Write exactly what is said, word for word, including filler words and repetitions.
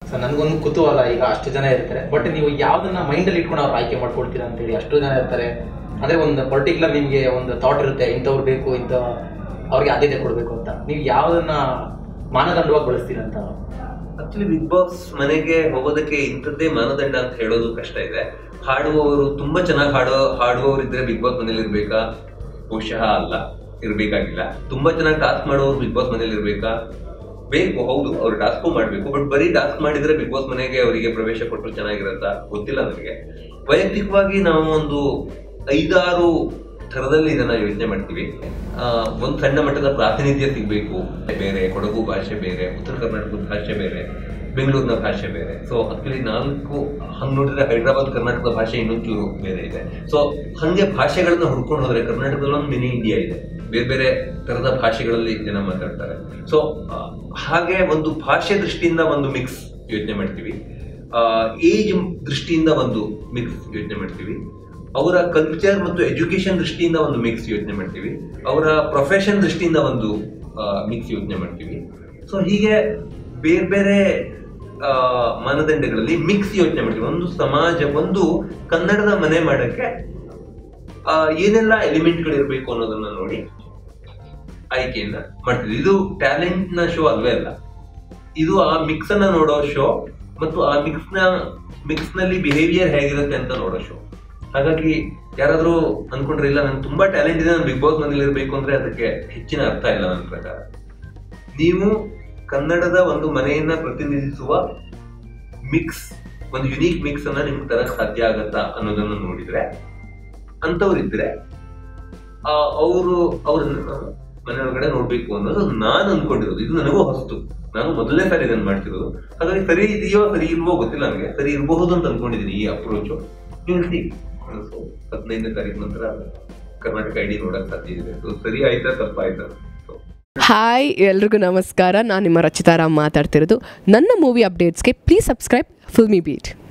Sir ನನಗೊಂದು ಕುತೂಹಲ, ಈಗ ಅಷ್ಟು ಜನ ಇರ್ತಾರೆ, ಬಟ್ ನೀವು ಯಾವುದನ್ನ ಮೈಂಡಲ್ಲಿ ಇಟ್ಕೊಂಡು ಅವ್ರು ಆಯ್ಕೆ ಮಾಡ್ಕೊಳ್ತೀರಾ ಅಂತೇಳಿ? ಅಷ್ಟು ಜನ ಇರ್ತಾರೆ ಅಂದರೆ ಒಂದು ಪರ್ಟಿಕ್ಯುಲರ್ ನಿಮಗೆ ಒಂದು ಥಾಟ್ ಇರುತ್ತೆ, ಇಂಥವ್ರು ಬೇಕು, ಇಂಥ ಅವ್ರಿಗೆ ಆದ್ಯತೆ ಕೊಡಬೇಕು ಅಂತ. ನೀವು ಯಾವುದನ್ನ ಮಾನದಂಡವಾಗಿ ಬಳಸ್ತೀರಾ ಅಂತ? ಆಕ್ಚುಲಿ ಬಿಗ್ ಬಾಸ್ ಮನೆಗೆ ಹೋಗೋದಕ್ಕೆ ಇಂಥದ್ದೇ ಮಾನದಂಡ ಅಂತ ಹೇಳೋದು ಕಷ್ಟ ಇದೆ. ಹಾಡುವವರು ತುಂಬಾ ಚೆನ್ನಾಗಿ ಹಾಡೋ ಹಾಡುವವರು ಇದ್ರೆ ಬಿಗ್ ಬಾಸ್ ಮನೇಲಿ ಇರ್ಬೇಕಾ? ಬಹುಶಃ ಅಲ್ಲ, ಇರ್ಬೇಕಾಗಿಲ್ಲ. ತುಂಬಾ ಚೆನ್ನಾಗಿ ಟಾಸ್ಕ್ ಮಾಡೋರು ಬಿಗ್ ಬಾಸ್ ಮನೇಲಿ ಇರ್ಬೇಕಾ? ಬೇಕು, ಹೌದು, ಅವ್ರು ಟಾಸ್ಕು ಮಾಡ್ಬೇಕು. ಬಟ್ ಬರೀ ಟಾಸ್ಕ್ ಮಾಡಿದ್ರೆ ಬಿಗ್ ಬಾಸ್ ಮನೆಗೆ ಅವರಿಗೆ ಪ್ರವೇಶ ಕೊಟ್ಟರು ಚೆನ್ನಾಗಿರತ್ತಾ? ಗೊತ್ತಿಲ್ಲ ನನಗೆ. ವೈಯಕ್ತಿಕವಾಗಿ ನಾವು ಒಂದು ಐದಾರು ಥರದಲ್ಲಿ ಇದನ್ನ ಯೋಚನೆ ಮಾಡ್ತೀವಿ. ಒಂದು ಸಣ್ಣ ಮಟ್ಟದ ಪ್ರಾತಿನಿಧ್ಯ ಸಿಗಬೇಕು. ಬೇರೆ ಕೊಡಗು ಭಾಷೆ ಬೇರೆ, ಉತ್ತರ ಕರ್ನಾಟಕದ ಭಾಷೆ ಬೇರೆ, ಬೆಂಗಳೂರಿನ ಭಾಷೆ ಬೇರೆ. ಸೊ ಆಕ್ಚುಲಿ ನಾಲ್ಕು ಹಂಗೆ ನೋಡಿದ್ರೆ ಹೈದರಾಬಾದ್ ಕರ್ನಾಟಕದ ಭಾಷೆ ಇನ್ನೊಂಚೂರು ಬೇರೆ ಇದೆ. ಸೊ ಹಂಗೆ ಭಾಷೆಗಳನ್ನ ಹುಡ್ಕೊಂಡು ಹೋದ್ರೆ ಕರ್ನಾಟಕದಲ್ಲಿ ಒಂದು ಮಿನಿ ಇಂಡಿಯಾ ಇದೆ, ಬೇರೆ ಬೇರೆ ತರದ ಭಾಷೆಗಳಲ್ಲಿ ಜನ ಮಾತಾಡ್ತಾರೆ. ಸೊ ಹಾಗೆ ಒಂದು ಭಾಷೆ ದೃಷ್ಟಿಯಿಂದ ಒಂದು ಮಿಕ್ಸ್ ಯೋಚನೆ ಮಾಡ್ತೀವಿ. ಏಜ್ ದೃಷ್ಟಿಯಿಂದ ಒಂದು ಮಿಕ್ಸ್ ಯೋಚನೆ ಮಾಡ್ತೀವಿ. ಅವರ ಕಲ್ಚರ್ ಮತ್ತು ಎಜುಕೇಶನ್ ದೃಷ್ಟಿಯಿಂದ ಒಂದು ಮಿಕ್ಸ್ ಯೋಚನೆ ಮಾಡ್ತೀವಿ. ಅವರ ಪ್ರೊಫೆಷನ್ ದೃಷ್ಟಿಯಿಂದ ಒಂದು ಮಿಕ್ಸ್ ಯೋಚನೆ ಮಾಡ್ತೀವಿ. ಸೊ ಹೀಗೆ ಬೇರೆ ಬೇರೆ ಮಾನದಂಡಗಳಲ್ಲಿ ಮಿಕ್ಸ್ ಯೋಚನೆ ಮಾಡ್ತೀವಿ. ಒಂದು ಸಮಾಜ, ಒಂದು ಕನ್ನಡದ ಮನೆ ಮಾಡಕ್ಕೆ ಏನೆಲ್ಲ ಎಲಿಮೆಂಟ್ಗಳು ಇರಬೇಕು ಅನ್ನೋದನ್ನ ನೋಡಿ ಆಯ್ಕೆಯನ್ನ ಮಾಡ್ತೀವಿ. ಇದು ಟ್ಯಾಲೆಂಟ್ ನ ಶೋ ಅಲ್ವೇ ಅಲ್ಲ, ಇದು ಆ ಮಿಕ್ಸ್ ಅನ್ನ ನೋಡೋ ಶೋ ಮತ್ತು ಆ ಮಿಕ್ಸ್ ನ ಮಿಕ್ಸ್ ನಲ್ಲಿ ಬಿಹೇವಿಯರ್ ಹೇಗಿರುತ್ತೆ ಅಂತ ನೋಡೋ ಶೋ. ಹಾಗಾಗಿ ಯಾರಾದ್ರೂ ಅನ್ಕೊಂಡ್ರೆ ಇಲ್ಲ ನನ್ಗೆ ತುಂಬಾ ಟ್ಯಾಲೆಂಟ್ ಇದೆ, ನಾನು ಬಿಗ್ ಬಾಸ್ ಮನೇಲಿ ಇರಬೇಕು ಅಂದ್ರೆ ಅದಕ್ಕೆ ಹೆಚ್ಚಿನ ಅರ್ಥ ಇಲ್ಲ ನನ್ನ ಪ್ರಕಾರ. ನೀವು ಕನ್ನಡದ ಒಂದು ಮನೆಯನ್ನ ಪ್ರತಿನಿಧಿಸುವ ಮಿಕ್ಸ್, ಒಂದು ಯುನೀಕ್ ಮಿಕ್ಸ್ ಅನ್ನ ನಿಮ್ಗೆ ತರಕ್ ಸಾಧ್ಯ ಆಗತ್ತಾ ಅನ್ನೋದನ್ನ ನೋಡಿದ್ರೆ, ಅಂತವ್ರಿದ್ರೆ ಅವರು ಅವ್ರ ಮನೆಯೊಳಗಡೆ ನೋಡ್ಬೇಕು ಅನ್ನೋದು ನಾನು ಅನ್ಕೊಂಡಿರೋದು. ಇದು ನನಗೂ ಹೊಸ್ತು, ನಾನು ಮೊದಲನೇ ಸಾರಿ ಇದನ್ನ ಮಾಡ್ತಿರೋದು. ಹಾಗಾಗಿ ಸರಿ ಇದೆಯೋ ಸರಿ ಇಲ್ವೋ ಗೊತ್ತಿಲ್ಲ ನನಗೆ. ಸರಿ ಇರಬಹುದು ಅಂತ ಅನ್ಕೊಂಡಿದ್ದೀನಿ ಈ ಅಪ್ರೋಚು. ಹದಿನೈದನೇ ತಾರೀಕು ನಂತರ ಕರ್ನಾಟಕ ಐಡಿ ನೋಡಕ್ ಸಾಧ್ಯ ಇದೆ. ಸೊ ಸರಿ ಆಯ್ತಾ ತಪ್ಪಾಯ್ತಾ? ಹಾಯ್, ಎಲ್ರಿಗೂ ನಮಸ್ಕಾರ. ನಾನು ನಿಮ್ಮ ರಚಿತಾರಾಮ್ ಮಾತಾಡ್ತಿರೋದು. ನನ್ನ ಮೂವಿ ಅಪ್ಡೇಟ್ಸ್ಗೆ ಪ್ಲೀಸ್ ಸಬ್ಸ್ಕ್ರೈಬ್ ಫಿಲ್ಮಿ ಬೀಟ್.